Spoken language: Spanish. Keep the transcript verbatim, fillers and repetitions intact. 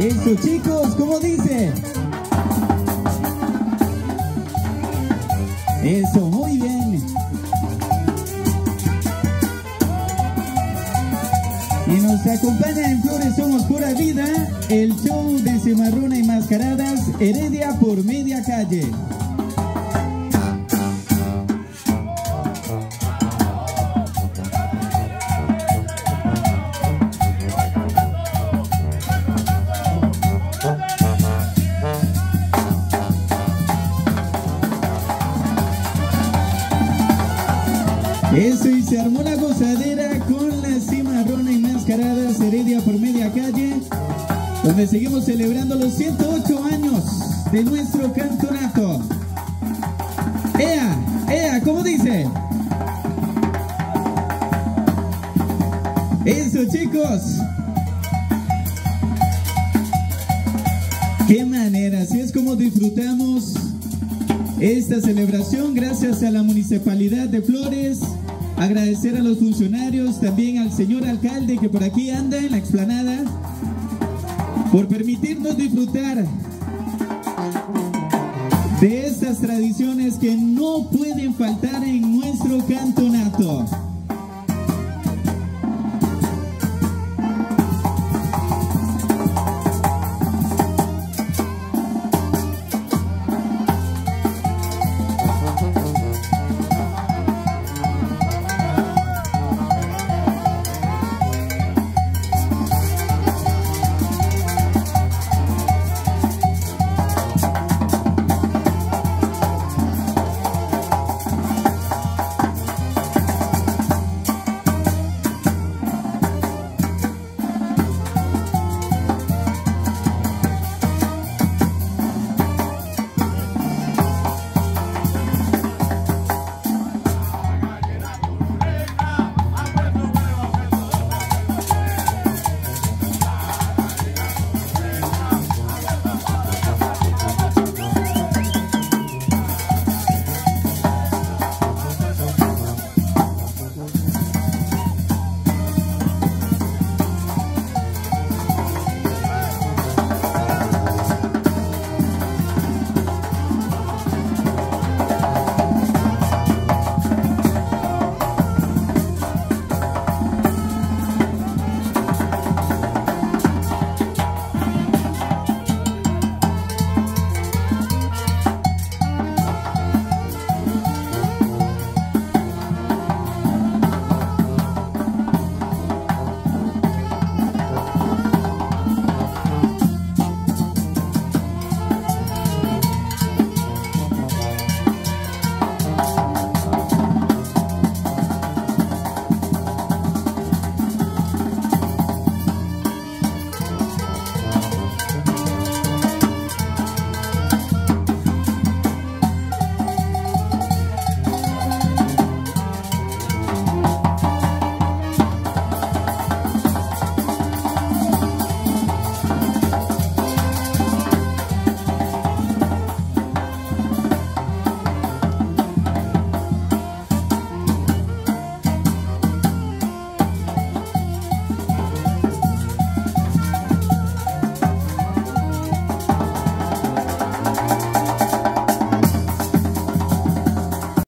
Eso, chicos, ¿cómo dice? Eso, muy bien. Y nos acompaña en Flores Somos Pura Vida, el show de Cimarrona y Mascaradas, Heredia por Media Calle. Eso, y se armó la gozadera con la Cimarrona y Mascaradas, Heredia por Media Calle, donde seguimos celebrando los ciento ocho años de nuestro campeonato. ¡Ea! ¡Ea! ¿Cómo dice? Eso, chicos. ¡Qué manera! Así es como disfrutamos esta celebración, gracias a la Municipalidad de Flores. Agradecer a los funcionarios, también al señor alcalde que por aquí anda en la explanada, por permitirnos disfrutar de estas tradiciones que no pueden faltar en nuestro campeonato.